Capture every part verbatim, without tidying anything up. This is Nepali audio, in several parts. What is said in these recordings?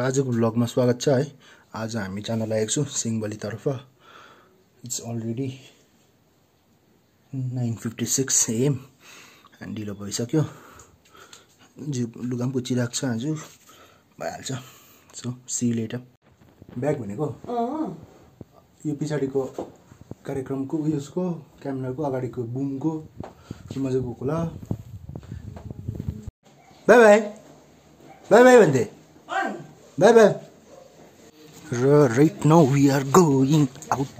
आजको ब्लगमा स्वागत छ है। आज हामी जान लागेको छु सिंहबली तर्फ। It's already nine fifty six AM and ढिलो भइसक्यो। जिउ लुगा पनि पुचिरहेको छ, आज भइहाल्छ। So see you later. Bag भनेको यो पछाडिको कार्यक्रमको उयसको क्यामेराको अगाडिको बुमको कि मजाको होला। बाई बाई बाई बाई भन्दै बाई बाई। र right now we are going out.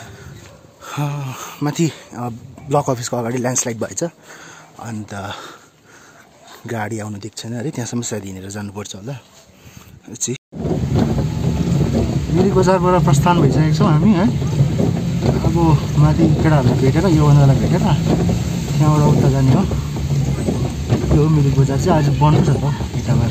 माथि ब्लक अफिसको अगाडि ल्यान्डस्लाइड भएछ, अन्त गाडी आउनु दिएको छैन अरे, त्यहाँसम्म सायद हिँडेर जानुपर्छ होला। मिरिक बजारबाट प्रस्थान भइसकेको छौँ हामी है। अब माथि केटाहरूलाई भेटेर योभन्दालाई भेटेर त्यहाँबाट उता जाने हो। यो मिरिक बजार चाहिँ आज बन्द छ त इटाबाट।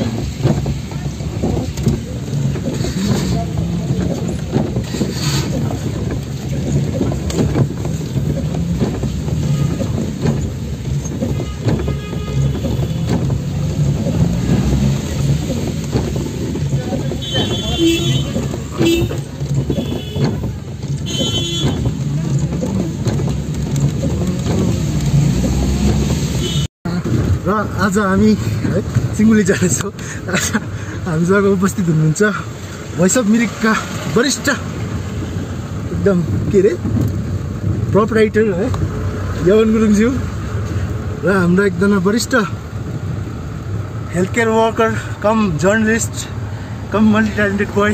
र आज हामी है सिंहबली जाँदैछौँ। हामीसँग उपस्थित हुनुहुन्छ भोइस अफ मिरिकका वरिष्ठ एकदम के अरे प्रोपराइटर है यवन गुरुङज्यू र हाम्रो एकजना वरिष्ठ health care worker cum journalist cum multi talented boy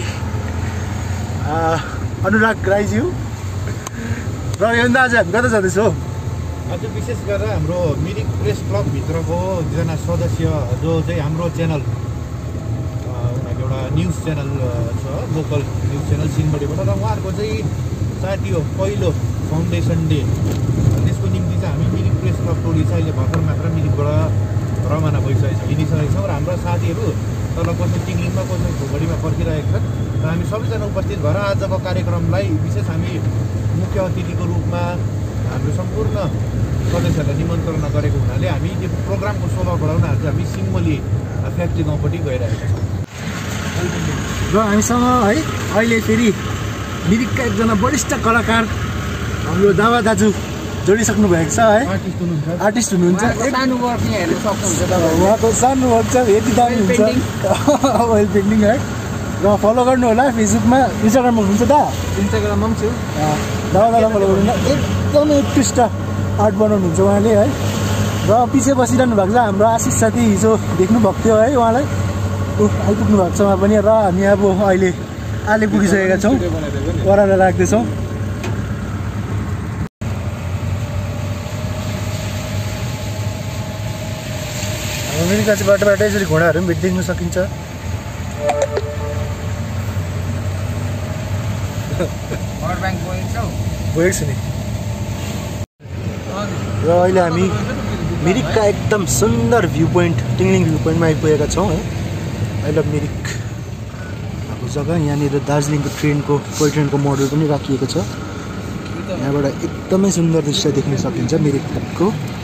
Anurag राईज्यू। र यो आज हामी कता जाँदैछौँ? आज विशेष गरेर हाम्रो मिरिक प्रेस क्लबभित्रको एकजना सदस्य जो चाहिँ हाम्रो च्यानल उनीहरूको एउटा न्युज च्यानल छ, लोकल न्युज च्यानल सिंहबलीबाट, र उहाँहरूको चाहिँ सायद यो पहिलो फाउन्डेसन डे, त्यसको निम्ति चाहिँ हामी मिरिक प्रेस क्लब टोली चाहिँ अहिले भर्खर मात्र मिरिकबाट रवाना भइसकेको छ, हिँडिसकेको छौँ। र हाम्रा साथीहरू तल कसै टिङ्लिङमा कसै खोगडीमा पर्खिरहेका छन्। र हामी सबैजना उपस्थित भएर आजको कार्यक्रमलाई विशेष हामी मुख्य अतिथिको रूपमा हाम्रो सम्पूर्ण सदस्यहरूलाई निमन्त्रणा गरेको हुनाले हामी त्यो प्रोग्रामको शोभा बढाउन आज हामी सिंहबली फ्याक्ट्री गाउँपट्टि गइरहेका छौँ। र हामीसँग है अहिले फेरि मिरिकका एकजना वरिष्ठ कलाकार हाम्रो दावा दाजु जोडिसक्नु भएको छ है। आर्टिस्ट हुनुहुन्छ आर्टिस्ट हुनुहुन्छ सानो वर्क यहाँ हेर्न सक्नुहुन्छ तपाईँ। उहाँको सानो वर्क छ, यति दामी हुन्छ ओइल पेन्टिङ है। र फलो गर्नु होला फेसबुकमा, इन्स्टाग्राममा हुनुहुन्छ दा? इन्स्टाग्राममा पनि छु। दावा दादा फलो गर्नु, एकदमै उत्कृष्ट आर्ट बनाउनुहुन्छ उहाँले है। र पछि बसिरहनु भएको छ हाम्रो आशिष साथी, हिजो देख्नु भएको थियो है उहाँलाई, ऊ आइपुग्नु भएको छ उहाँ पनि। र हामी अब अहिले आले पुगिसकेका छौँ, ओह्रालो लाग्दैछौँ। हाम्रो मिरिकमा चाहिँ बाटो बाटो यसरी घोडाहरू पनि भेट देख्न सकिन्छ। गएको छु नि। र अहिले हामी मिरिकका एकदम सुन्दर भ्यू पोइन्ट टिङ्लिङ भ्यू पोइन्टमा आइपुगेका छौँ है। आई लभ मिरिक भएको जग्गा। यहाँनिर दार्जिलिङको ट्रेनको टोय ट्रेनको मोडल पनि राखिएको छ। यहाँबाट एकदमै सुन्दर दृश्य देख्न सकिन्छ मिरिकको।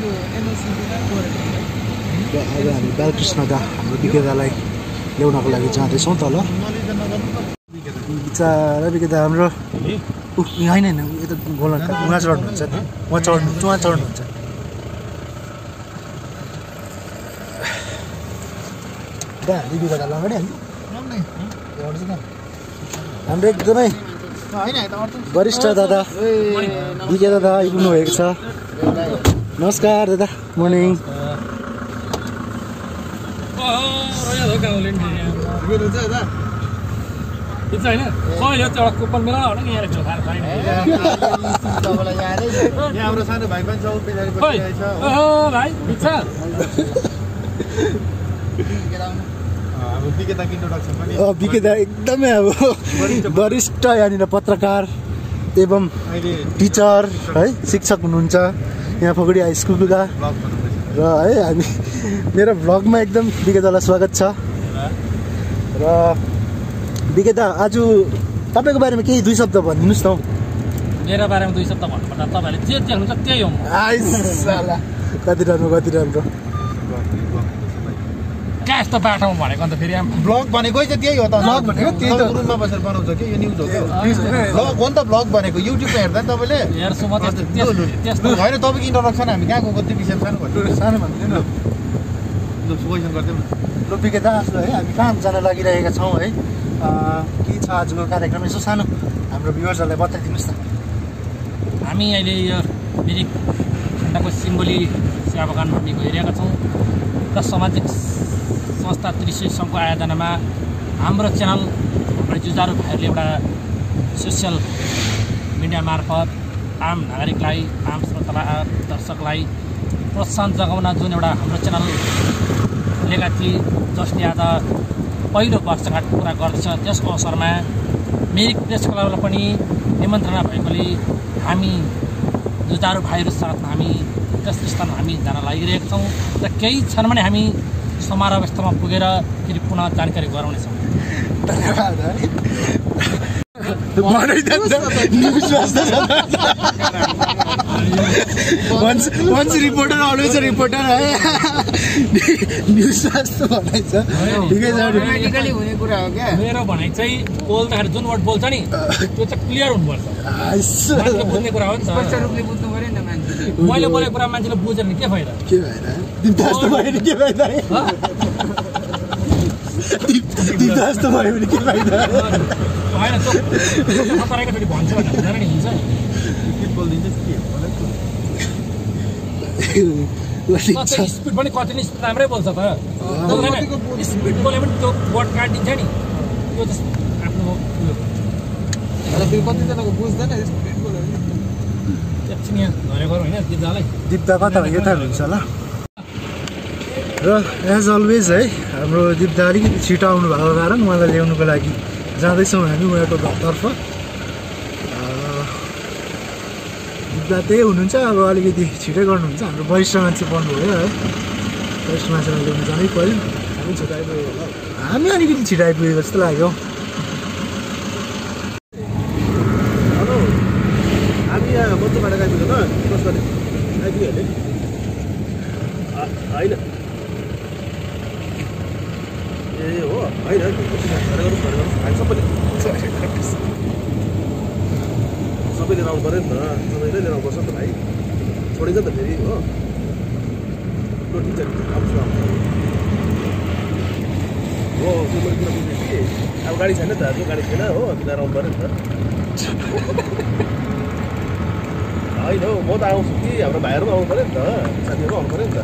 र अब हामी बालकृष्ण दा हाम्रो विक्रेतालाई ल्याउनको लागि जाँदैछौँ तल। बिचरा विक्रेता हाम्रो ऊ होइन होइन यता गोला उहाँ चढ्नुहुन्छ नि, उहाँ चढ्नु उहाँ चढ्नुहुन्छ। दा हामी विक्रेतालाई अगाडि हाल्नु हाम्रो एकदमै वरिष्ठ दादा विक्रेता दादा आइपुग्नु भएको छ। नमस्कार दादा, मर्निङ। हाम्रो सानो भाइ पनि छ, विक्रेता एकदमै अब वरिष्ठ यहाँनिर पत्रकार एवं टिचर है, शिक्षक हुनुहुन्छ यहाँ फगडी हाई स्कुलका। र है हामी मेरो भ्लगमा एकदम विक्रेतालाई स्वागत छ। र विक्रेता आज तपाईँको बारेमा केही दुई शब्द भनिदिनुहोस् न। मेरो बारेमा दुई शब्द भन्नुपर्दा तपाईँले जे देख्नुहुन्छ त्यही हो। कति राम्रो कति राम्रो। कहाँ यस्तो बाटोमा भनेको अन्त फेरि ब्लग भनेकै चाहिँ त्यही हो त Vlog भनेको त्यही त। रुममा बसेर बनाउँछ कि यो न्युज हो क्या ब्लग हो नि त ब्लग भनेको युट्युबमा हेर्दा नि तपाईँले हेर्छु म त्यस्तो त्यस्तो त्यस्तो होइन तपाईँको इन्ट्रोडक्सन हामी कहाँ गएको त्यो विषय सानो भन्नु सानो भन्दैन लु क्वेसन गरिदिउँ न लु बिके दास है हामी कहाँ जान लागिरहेका छौँ है के छ आजको कार्यक्रम यसो सानो हाम्रो भ्युवर्सहरूलाई बताइदिनुहोस् न हामी अहिले यो मिरिक खण्डको सिम्बोली चिया बगानमा हामी गइरहेका छौँ र सामाजिक संस्था त्रिशुल सङ्घको आयोजनामा हाम्रो च्यानल हाम्रो जुझारु भाइहरूले एउटा सोसियल मिडिया मार्फत आम नागरिकलाई आम श्रोतालाई दर्शकलाई प्रोत्साहन जगाउन जुन एउटा हाम्रो च्यानल लिएका थिए जसले आज पहिलो वर्षगाँठ पुरा गर्दछ त्यसको अवसरमा मिरिक प्रेस क्लबलाई पनि निमन्त्रणा भएकोले हामी जुझारु भाइहरू साथमा हामी त्यस स्थानमा हामी जान लागिरहेका छौँ र केही क्षण भने हामी समारोह स्थलमा पुगेर फेरि पुनः जानकारी गराउनेछौँ धन्यवाद है once once reporter always a reporter है न्युज जस्तो भनाइ छ ठिकै छ टेक्निकली हुने कुरा हो क्या मेरो भनाइ चाहिँ बोल्दाखेरि जुन वर्ड बोल्छ नि त्यो चाहिँ क्लियर हुनुपर्छ मान्छेले बुझ्ने कुरा हो नि स्पष्ट त रूपले बुझ्नु पर्यो नि त मान्छेले मैले बोलेको कुरा मान्छेले बुझेन के फाइदा के भएर दिप्ता जस्तो भयो भने के फाइदा दिप्ता जस्तो भयो भने के फाइदा होइन त्यो खतराको फेरि भन्छ भने हुँदैन नि हुन्छ गीत बोलिदिन्छ के कति स्पिड पनि कति नै स्पिड राम्रै बोल्छ त स्पिड बोल्यो भने त्यो वर्ड काटिदिन्छ नि त्यो चाहिँ आफ्नो उयो तर फेरि कतिजनाको बुझ्दैन स्पिड बोल्यो भने एकछिन यहाँ धरे गरौँ होइन दिप्दालाई दिप्ता कता हो यता हुन्छ होला र एज अलवेज है हाम्रो दिप्दा अलिकति छिटो आउनु भएको कारण उहाँलाई ल्याउनुको लागि जाँदैछौँ हामी उहाँको घरतर्फ दिप्दा त्यही हुनुहुन्छ अब अलिकति छिटै गर्नुहुन्छ हाम्रो वरिष्ठ मान्छे पर्नुभयो है वरिष्ठ मान्छेलाई ल्याउनु जानै पऱ्यो हामी छिटो आइपुगेको होला हामी अलिकति छिटो आइपुगेको जस्तो लाग्यो हेलो हामी यहाँ मध्यबाट आइपुग्यो ल कस गर्ने आइपुग्यो अरे होइन ए हो होइन सबैले सबैले लिएर आउनु पऱ्यो नि त सबैले लिएर आउनुपर्छ नि त भाइ छोडिन्छ नि त फेरि हो ल ठिक छ आउँछु आउँछु हो त्यो मैले कुरा बुझेँ कि अब गाडी छैन त त्यो गाडी छैन हो लिएर आउनु पऱ्यो नि त होइन हौ म त आउँछु कि हाम्रो भाइहरू पनि आउनु पऱ्यो नि त साथीहरू आउनु पऱ्यो नि त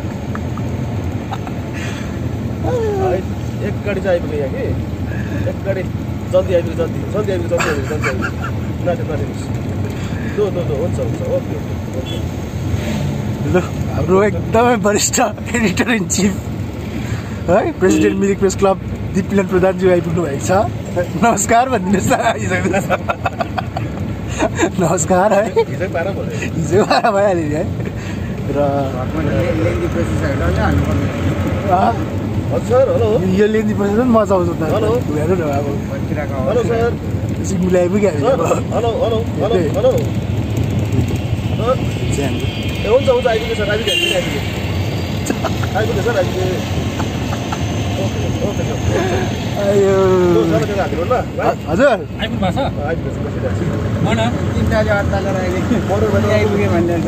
है एक गाडी चाहिँ आइपुग्यो यहाँ कि एक गाडी जल्दी आइपुग्यो जल्दी जल्दी आइपुग्यो जल्दी आइपुग्यो जल्दी आइपुग्यो नाच्यो नाच्योस् दो दो दो हुन्छ हुन्छ ओके ओके ल हाम्रो एकदमै वरिष्ठ एडिटर इन चिफ है president Mirik press club Diplen प्रधानज्यू आइपुग्नु भएको छ नमस्कार भनिदिनुहोस् न आइसक्नु नमस्कार है हिजो बाह्र भयो हिजो बाह्र भइहाल्यो नि है र हजुर सर हेलो यो लेन्दी प्रोसेस पनि मजा आउँछ त हेलो। हेर्नु न अब हेलो सर सिक्किमले आइपुग्यो sir hello hello hello hello sir ए हुन्छ हुन्छ आइपुग्यो सर आइपुग्यो आइपुग्यो आइपुग्यो सर आइपुग्यो ओके ओके सर आयो ल सर त्यता हालिदिनु ल भाइ हजुर आइपुग्नु भएको छ आइपुग्यो सर बसिरहेको छु भन तिनवटा हप्ता गराइले आइपुग्यो भनिदिन्छ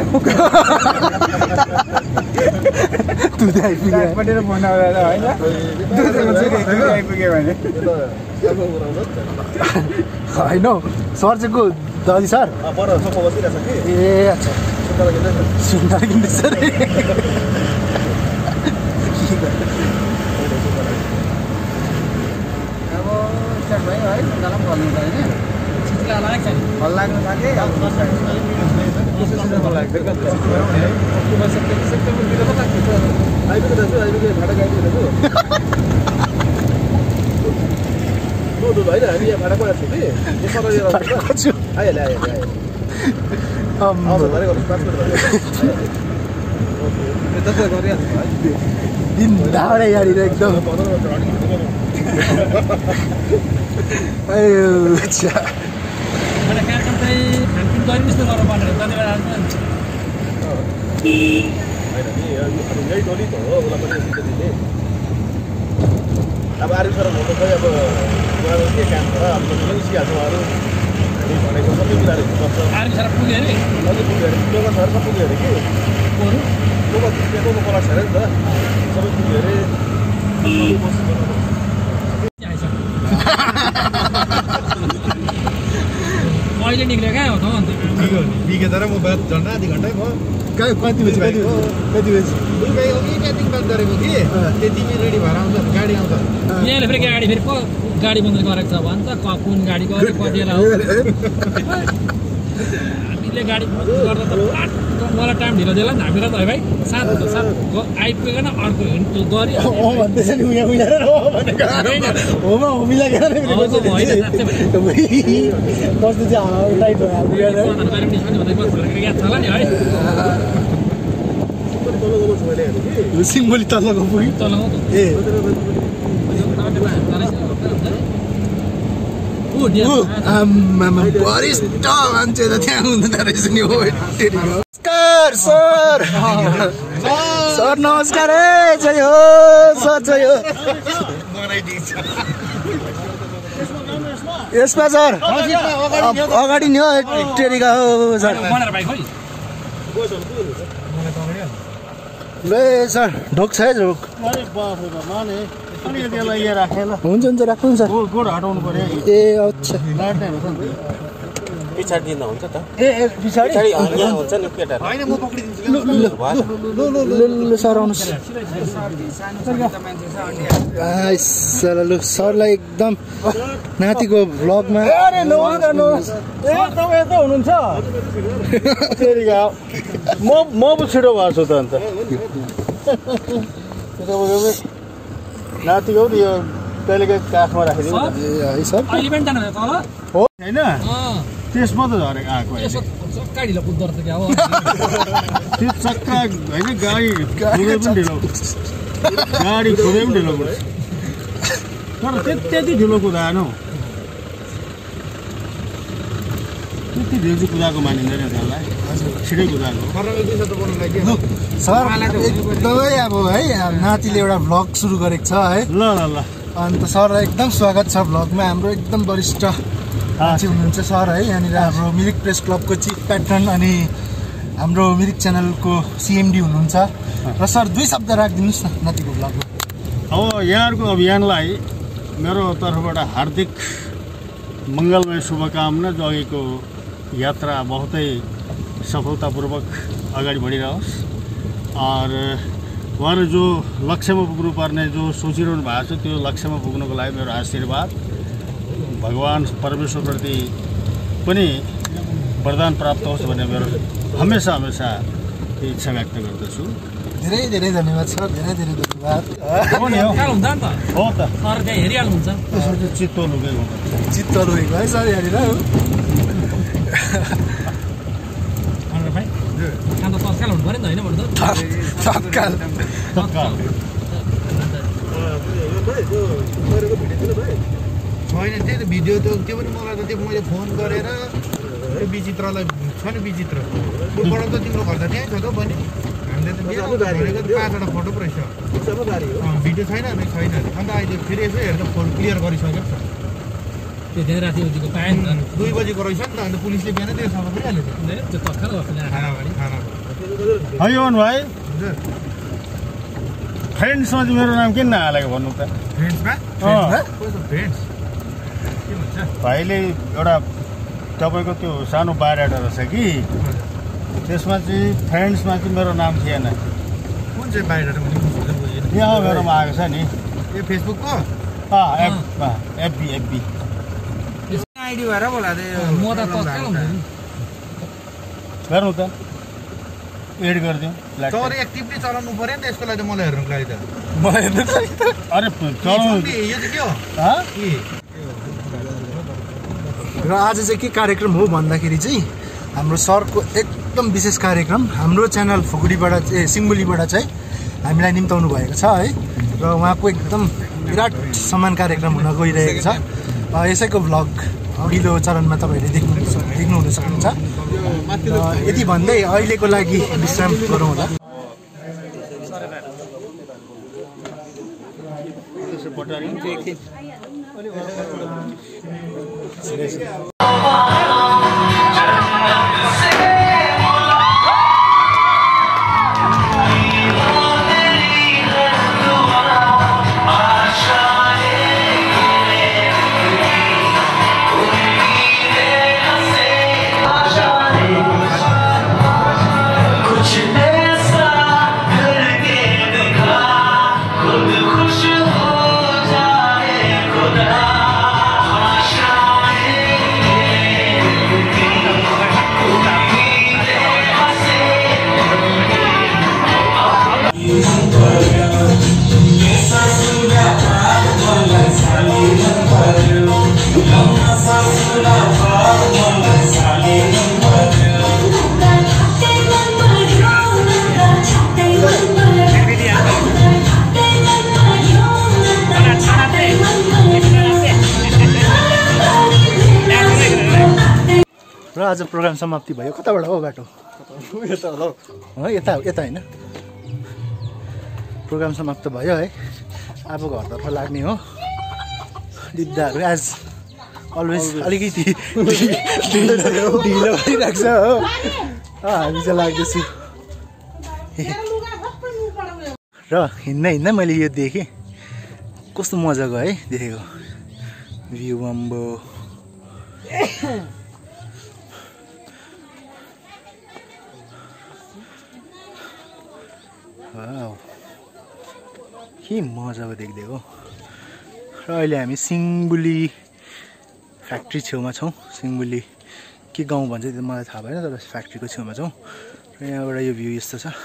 तु त आइपुग्यो पटेर फोन आउँदा होइन आइपुग्यो भने यो त सानो गराउनु नि त होइन हौ सर चाहिँ को दादी सर पर सोफा बसिरहेको छ कि ए अच्छा सुत्दा किन्दैछ सुन्दर किन्दैछ रे अब स्टार्ट भयो है सुन्दालाई पनि भन्नु त होइन चित्ला लागेको छ नि फल लाग्नु थाल्यो अब आइपुग्यो दाजु आइपुग्यो फाटक आइपुग्यो दाजु दो दो होइन हामी यहाँ फाटक गएको छौँ कि यो सर लिएर आउँछ छु आइहाल्यो आइहाल्यो आइहाल्यो आउँछ धरै गर्नुहोस् पाँच मिनट भयो ओके त्यसो गरिहाल्छु है दिन ढाडे यहाँनिर एकदम आयो अच्छा मैले कार्यक्रम चाहिँ खानपिन जहिले जस्तो गर्नु पर्ने धन्यवाद आज होइन नि अब यही टोली त हो उसलाई पनि दिने अब आर्मी सर हुनु खै अब उहाँको के काम छ अब पनि सिहाल्छ उहाँहरू हामी भनेको सबै कुराहरू गर्छ आर्मी सर पुग्यो अरे अझै पुग्यो अरे टोका सर सब पुग्यो अरे कि अरू टोका टोका पलास अरे नि त सबै पुग्यो अरे अहिले निक्ल्यो कहाँ हो त अन्त बिगे तर म बात झन् आधी घन्टै भयो कहाँ कति बजी कति कति बजी दुई अघि क्याटिङ बात गरेको कि त्यति रेडी भएर आउँछ गाडी आउँछ यहाँले फेरि गाडी फेरि को गाडी बन्द गरेको छ भन्छ कुन गाडी गऱ्यो कति बेला हो हामीले गाडी गर्दा त मलाई टाइम ढिलो दिएला नि हामीलाई त है भाइ सात सात आइपुगेन अर्को हिँड्नु गऱ्यो हो भन्दैछ नि उहाँ मिलाएर हो भनेको होमा हो मिलाएर नै कस्तो चाहिँ टाइट भयो याद छ होला नि है सिङ्गोली तल्लोको पुग्यो तलको ए आमामा वरिष्ठ मान्छे त त्यहाँ हुँदो रहेछ नि हो नमस्कार सर सर नमस्कार है जय हो सर जय हो यसमा सर अगाडि नि हो टेरिका हो सर ल सर ढोक छ है ढोक हुन्छ हुन्छ राख्नु नि सर हटाउनु पर्यो ए अच्छा पछाडि दिँदा हुन्छ त ए ए पछाडि यहाँ हुन्छ नि केटाहरू होइन म पक्रिदिन्छु ल ल सर आउनुहोस् लु सरलाई एकदम नातिको भ्लगमा ए तपाईँ यता हुनुहुन्छ म म पो छिटो भएको छु त अन्त नातिको हो यो कहिलेकाहीँ काखमा राखिदिनु है सर अहिले पनि जानु तल हो होइन त्यसमा त झरेको आएको यसो चक्का ढिलो कुद्दो रहेछ क्या हो त्यो चक्का होइन गाडी खुदै पनि ढिलो गाडी खुदै पनि ढिलो कुद्छ तर त्यति ढिलो कुदाएन हौ त्यति ढिलो चाहिँ कुदाएको मानिँदैन त्यसलाई छिटै कुदाएको सर एकदमै अब है नातिले एउटा भ्लग सुरु गरेको छ है ल ल ल अन्त सरलाई एकदम स्वागत छ भ्लगमा हाम्रो एकदम वरिष्ठ मान्छे हुनुहुन्छ सर है यहाँनिर हाम्रो मिरिक प्रेस क्लबको चिफ प्याट्रन अनि हाम्रो मिरिक च्यानलको सिएमडी हुनुहुन्छ र सर दुई शब्द राखिदिनुहोस् न नातिको भ्लगमा अब यहाँहरूको अभियानलाई मेरो तर्फबाट हार्दिक मङ्गलमय शुभकामना जो अघिको यात्रा बहुतै सफलतापूर्वक अगाडि बढिरहोस् और उहाँहरू जो लक्ष्यमा पुग्नुपर्ने जो सोचिरहनु भएको छ त्यो लक्ष्यमा पुग्नको लागि मेरो आशीर्वाद भगवान् परमेश्वरप्रति पनि वरदान प्राप्त होस् भन्ने मेरो हमेसा हमेसा इच्छा व्यक्त गर्दछु धेरै धेरै धन्यवाद सर धेरै धेरै धन्यवाद हो नि हो हुन्छ नि त हो त सर त्यहाँ हेरिहाल्नुहुन्छ त्यसमा चाहिँ चित्त लुकेको चित्त रोएको है सर यहाँनिर भाइ अन्त तत्काल हुनु पऱ्यो नि त होइन भन्नु त तत्काल तत्काल होइन त्यही त भिडियो त त्यो पनि मलाई त त्यो मैले फोन गरेर त्यो विचित्रलाई छ नि विचित्र त्योबाट त तिम्रो घर त त्यहीँ छ त बनि हामीले त भनेको पाँचवटा फोटो पो रहेछ भिडियो छैन नै छैन अन्त अहिले फेरि यसो हेर्दा फोन क्लियर गरिसकेको छ त्यो धेरै राति उतिको पाएँ नि त दुई बजीको रहेछ नि त अन्त पुलिसले बिहान त्यो सबै पुगिहाल्यो त्यो तत्काल खाना अगाडि खाना है योन भाइ हजुर फ्रेन्ड्समा चाहिँ मेरो नाम किन नहालेको भन्नु त फ्रेन्ड्समा फ्रेन्ड्स के भन्छ भाइले एउटा तपाईँको त्यो सानो बायोडाटा रहेछ कि त्यसमा चाहिँ फ्रेन्ड्समा चाहिँ मेरो नाम थिएन कुन चाहिँ बाहिर भने बुझेन यहाँ मेरोमा आएको छ नि ए फेसबुकको अँ एपमा एफबी एफबी आइडी भएर बोला म त तत्काल हुन्छु नि गर्नु त एड गरिदिउँ तर एक्टिभली चलाउनु पर्यो नि त यसको लागि त मलाई हेर्नुको लागि त मलाई हेर्नु अरे चलाउनु यो चाहिँ के हो हँ? के र आज चाहिँ के कार्यक्रम हो भन्दाखेरि चाहिँ हाम्रो सरको एकदम विशेष कार्यक्रम हाम्रो च्यानल फुकुडीबाट ए सिङ्गुलीबाट चाहिँ हामीलाई निम्ताउनु भएको छ है र उहाँको एकदम विराट सम्मान कार्यक्रम हुन गइरहेको छ यसैको भ्लग अघिल्लो चरणमा तपाईँहरूले देख्नु देख्नु हुन सक्नुहुन्छ यति भन्दै अहिलेको लागि विश्राम गरौँ होला पटारी र आज प्रोग्राम समाप्ति भयो। कताबाट हो बाटो? हो यता यता होइन। प्रोग्राम समाप्त भयो है। अब घरतर्फ लाग्ने हो। दिद्दाहरू आज अलवेज अलिकति ढिलो भइरहेको छ हो। हामी चाहिँ लाग्दैछु र हिँड्दा हिँड्दा मैले यो देखेँ। कस्तो मजाको है देखेको भ्यू अम्बो। वाउ के मजाको देख्दिएको। र अहिले हामी सिङबुली फ्याक्ट्री छेउमा छौँ। सिङबुली के गाउँ भन्छ त्यो मलाई थाहा भएन, तर फ्याक्ट्रीको छेउमा छौँ। र यहाँबाट यो भ्यू यस्तो छ।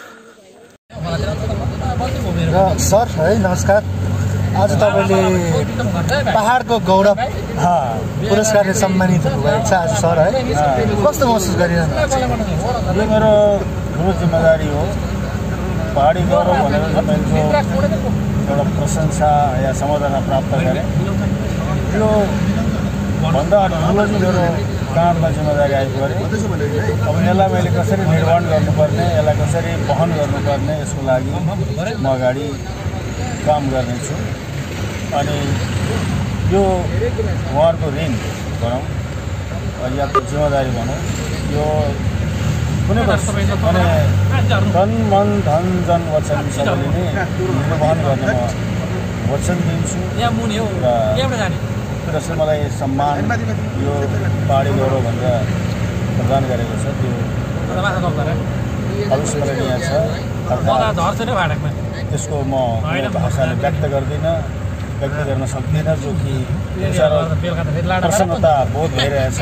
र सर है नमस्कार। आज तपाईँले पहाडको गौरव पुरस्कारले सम्मानित हुनुभएको छ आज सर है। कस्तो महसुस गरिरहनु भएको छ? यो मेरो ठुलो जिम्मेदारी हो। पहाडी गौरव भनेर तपाईँको एउटा प्रशंसा या सम्मानना प्राप्त गरेँ। यो भन्दा ठुलो चाहिँ मेरो काँधमा जिम्मेदारी आइपऱ्यो। अब यसलाई मैले कसरी निर्माण गर्नुपर्ने, यसलाई कसरी वहन गर्नुपर्ने, यसको लागि म अगाडि काम गर्नेछु। अनि यो उहाँहरूको ऋण भनौँ या जिम्मेदारी भनौँ, यो कुनै अनि तन मन धन जन वचन सबैले नै निर्वहन गर्ने म वचन दिन्छु। र जसले मलाई सम्मान यो पहाडी गौरव भनेर प्रदान गरेको छ त्यो अविस्मरणीय छ। यसको म भाषाले व्यक्त गर्दिनँ, व्यक्त गर्न सक्दिनँ, जो कि प्रसन्नता बोध भइरहेछ।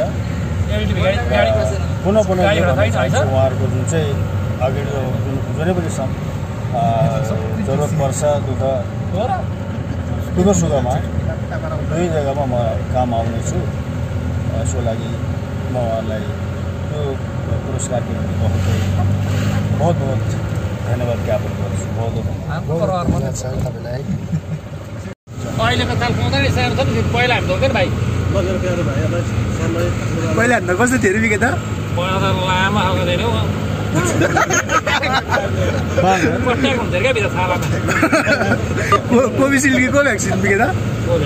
पुनः पुनः उहाँहरूको जुन चाहिँ अगाडि जुन जुनै पनि जरुरत पर्छ दुःख दुःख सुखमा दुई जग्गामा म काम आउनेछु। यसको लागि म उहाँलाई त्यो पुरस्कारको निम्ति बहुत बहुत बहुत धन्यवाद ज्ञापन गर्छु। बहुत बहुत धन्यवाद छ तपाईँलाई। अहिलेको ताल पाउँदैन सानो छ नि, पहिला हामी धोक्दैन भाइ। पहिला हामीलाई कस्तो थियो विकेट त? पहिला त लामा खालको धेरै हो। पट्याएको हुन्थ्यो क्या भित्र छालामा। कोभिसिल्ड कि को भ्याक्सिन विकेट त?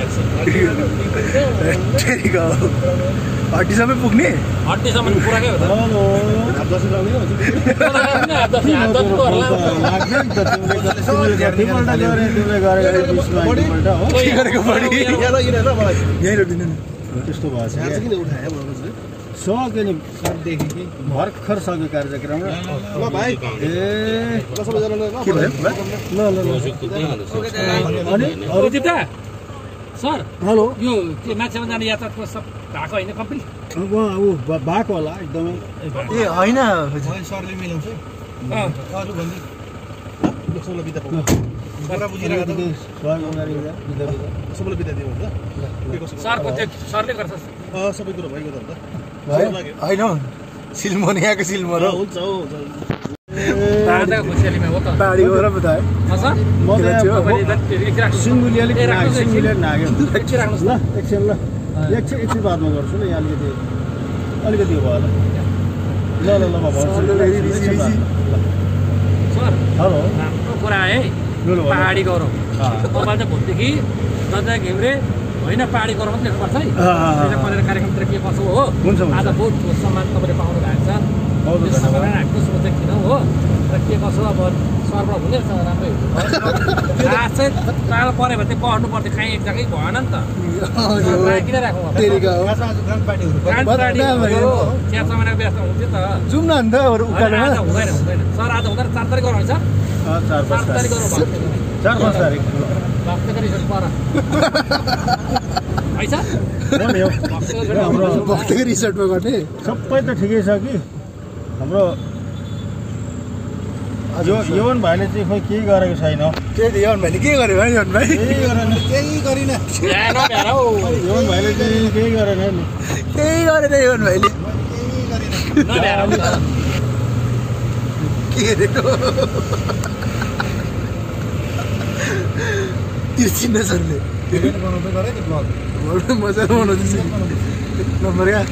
ठिक हो। हड्डीसम्म पुग्ने? हड्डीसम्म पुराकै हो त। त्यस्तो भएको छ सक्यो नि भर्खर सक्यो कार्यक्रम। ल भाइ ए के भयो? ल ल ल अनि सर हेलो, यो के मान्छेमा जाने यात्राको सब भएको होइन कम्प्लिट? अब ऊ भएको होला एकदमै। ए होइन सरले मिलाउँछ सरको त्यो सरले गर्छ सबै कुरो भइगयो त होइन सिल्मोन यहाँको सिल्मोन हो। हुन्छ हो खुसियालीमा हो त पहाडी गएर पो त है। सिङ्गुली अलिक सिङ्गुली नाग्यो। ल एकछिन ल एकछिन एकछिन बादमा गर्छु ल। यहाँ अलिकति अलिकति भयो ल ल ल ल सर हेलो राम्रो कुरा है। बोलो, बोलो। पहाडी गौरव अँ। तपाईँले चाहिँ भोलिदेखि रजा घिम्रे होइन पहाडी गौरव मात्रै लेख्नुपर्छ है अँ, अँ, अँ। पहिला परेर कार्यक्रमतिर के कसो हो हुन्छ, हुन्छ। आज बहुत ठुलो सम्मान तपाईँले पाउनु भएको छ बहुत त्यो धन्यवाद। सम्मान हामीले सोचेको थिएनौँ हो र के कसो अब सर्व हुनेछ राम्रै आज चाहिँ ताल पऱ्यो भने चाहिँ बस्नु पर्थ्यो कहीँ एक जग्गै भएन नि त किन राखौँ अब? तेरिका हो खासमा आज ग्रान्ड पार्टीहरू गाडी बद्दा गाडी भयो। हो, चिया चमेनाको व्यवस्था हुन्थ्यो त जाउँ न अन्त अरू होइन, उकालोमा आज हुँदैन हुँदैन सर आज हुँदैन चार तारिक गरौँ है सर अँ, चार चार पाँच तारिक तारिक गरौँ भक्तगरी चार पाँच तारिक भक्तगरी छोडी पर है सर हो नि हो। भक्तगरी छोडी हाम्रो भक्तको रिसोर्टमा गर्ने सबै त ठिकै छ कि हाम्रो यो यौवन भाइले चाहिँ खोइ केही गरेको छैन त्यही त यौन भाइले के गर्यो भाइ यौन भाइ केही गरेन केही गरिनँ बिहा नभ्याएर हौ यौवन भाइले चाहिँ केही गरेन नि केही गरेन यौन भाइले केही गरिनँ नभ्याएर हौ सर के अरे त्यो चिन्न सरले भिडियो बनाउँदै गरेँ नि ब्लग मजाले बनाउँदैछ एक नम्बर क्या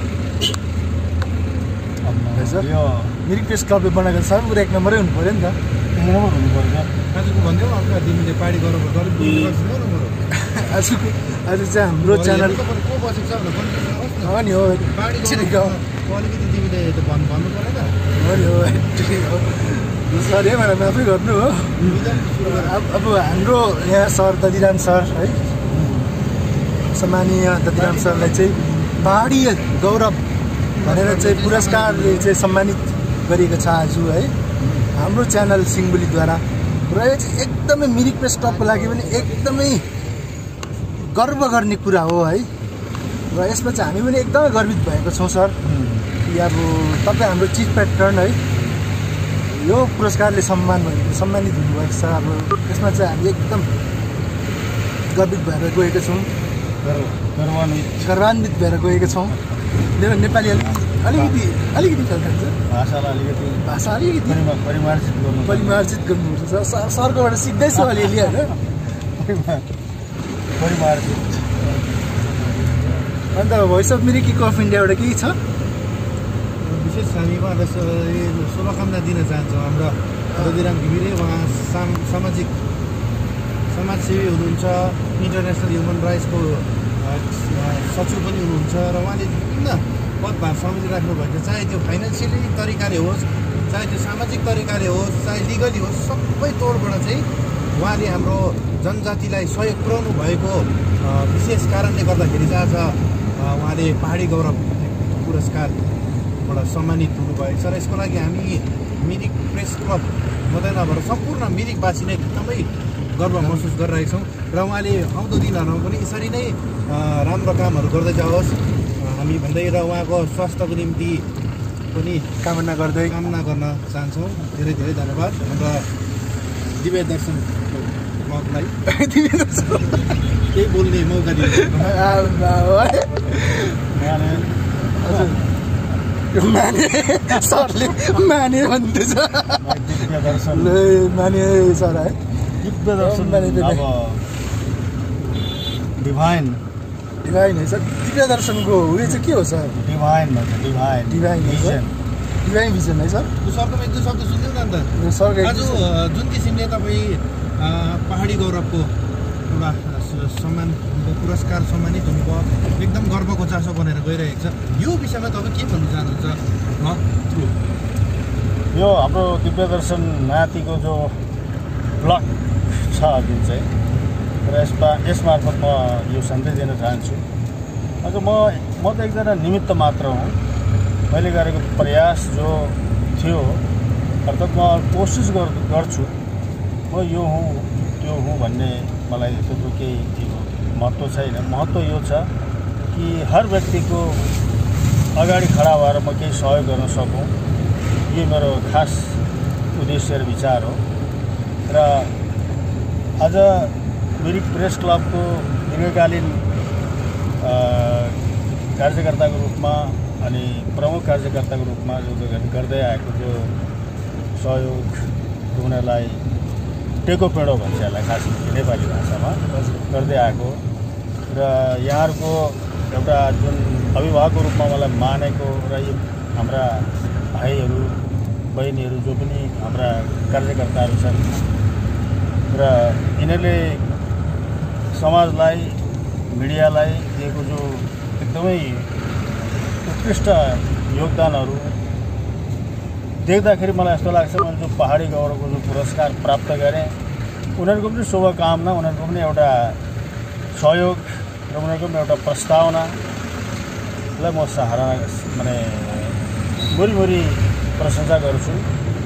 सर यो मिरिक प्रेस क्लबले बनाएको सर पुरा एक नम्बरै हुनु पऱ्यो नि त एक नम्बर हुनुपर्छ आजको भनिदेऊ अब तिमीले पार्टी गरेर गरेर बुझ्नु पर्छ न मेरो आजको आज चाहिँ हाम्रो च्यानल को बसेको छ भनेर पनि बुझ्नुहोस् न। हो नि हो पार्टी ठिकै हो गर्नु अलिकति तिमीले त भन्नु भन्नु परेन हो नि हो ठिकै हो सर है मलाई माफै गर्नु हो अब अब हाम्रो यहाँ सर दधिराम सर है सम्मानीय दधिराम सरलाई चाहिँ पहाडी गौरव भनेर चाहिँ पुरस्कारले चाहिँ सम्मानित गरिएको छ आज है हाम्रो च्यानल सिङबुलीद्वारा र यो चाहिँ एकदमै मिरिक प्रेस क्लबको लागि पनि एकदमै गर्व गर्ने कुरा हो है र यसमा चाहिँ हामी पनि एकदमै गर्वित भएको छौँ सर कि अब तपाईँ हाम्रो चिफ प्याट्रन है यो पुरस्कारले सम्मान भएको सम्मानित हुनुभएको छ अब यसमा चाहिँ हामी एकदम गर्वित भएर गएका छौँ गर्वान्वित गर्वान्वित भएर गएका छौँ नेपाली अलिकति अलिकति अलिकति खान्छ भाषालाई अलिकति भाषा अलिकति परिमा- परिमार्जित गर्नु परिमार्जित गर्नुपर्छ सर सर- सरकोबाट सिक्दैछु अलिअलि होइन परिमा- परिमार्जित अन्त भोइस अफ मिरिक अफ इन्डियाबाट केही छ विशेष हामी उहाँलाई स- शुभकामना दिन चाहन्छौँ हाम्रो दधिराम घिमिरे उहाँ साम सामाजिक समाजसेवी हुनुहुन्छ इन्टरनेसनल ह्युमन राइट्सको अ, सचिव पनि हुनुहुन्छ र उहाँले विभिन्न पदभार समिति राख्नुभएको छ चाहे त्यो फाइनेन्सियली तरिकाले होस् चाहे त्यो सामाजिक तरिकाले होस् चाहे लिगली होस् सबै तौरबाट चाहिँ उहाँले हाम्रो जनजातिलाई सहयोग पुर्याउनु भएको अ, विशेष कारणले गर्दाखेरि चाहिँ आज अ, उहाँले पहाडी गौरव पुरस्कारबाट सम्मानित हुनुभएको छ र यसको लागि हामी मिरिक प्रेस क्लब मात्रै नभएर सम्पूर्ण मिरिकवासी नै एकदमै गर्व महसुस गरिरहेका छौँ र उहाँले आउँदो दिनहरूमा पनि यसरी नै अ, राम्रो कामहरू गर्दै जाओस् अ, हामी भन्दै र उहाँको स्वास्थ्यको निम्ति पनि कामना गर्दै कामना गर्न चाहन्छौँ धेरै धेरै धन्यवाद र दिव्य दर्शन क्लबलाई केही बोल्ने मौका दिनु उहाँले माने सरले माने भन्दैछ दिव्य दर्शन ल माने सर है दिव्य दर्शन माने दिने। अब डिभाइन डिभाइन है सर दिव्य दर्शनको उयो चाहिँ के हो सर डिभाइन भन्छ डिभाइन डिभाइन हो सर भिजन डिभाइन भिजन है सर त्यो सरको एक दुई शब्द सुन्यौ न अन्त सरको आज अ, जुन किसिमले तपाईँ अ, पहाडी गौरवको एउटा स- सम्मान पुरस्कार सम्मानित हुनुभयो एकदम गर्वको चासो बनेर गइरहेको छ यो विषयमा तपाईँ के भन्नु चाहनुहुन्छ ब्लग थ्रु यो हाम्रो दिव्य दर्शन माथिको जो ब्लग छ जुन चाहिँ र यसमा यसमार्फत म यो सन्देश दिन चाहन्छु अझ म म त एकजना निमित्त मात्र हुँ मैले गरेको प्रयास जो थियो अर्थात् म कोसिस गर् गर्छु म यो हुँ त्यो हुँ भन्ने मलाई त्यत्रो केही त्यो महत्त्व छैन महत्त्व यो छ कि हर व्यक्तिको अगाडि खडा भएर म केही सहयोग गर्न सकूँ यो मेरो खास उद्देश्य र विचार हो र आज मिरिक प्रेस क्लबको दीर्घकालीन अ, कार्यकर्ताको रूपमा अनि प्रमुख कार्यकर्ताको रूपमा जो गर्दै आएको जो सहयोग उनीहरूलाई टेको पेडो भन्छ यसलाई खास नेपाली भाषामा गर्दै आएको र यहाँहरूको एउटा जुन अभिभावकको रूपमा मलाई मानेको र यो हाम्रा भाइहरू बहिनीहरू जो पनि हाम्रा कार्यकर्ताहरू छन् र यिनीहरूले समाजलाई मिडियालाई दिएको जो एकदमै उत्कृष्ट योगदानहरू देख्दाखेरि मलाई यस्तो लाग्छ मैले जो पहाडी गौरवको जो पुरस्कार प्राप्त गरेँ उनीहरूको पनि शुभकामना उनीहरूको पनि एउटा सहयोग र उनीहरूको पनि एउटा प्रस्तावनालाई म सराहना माने भरिभरि प्रशंसा गर्छु।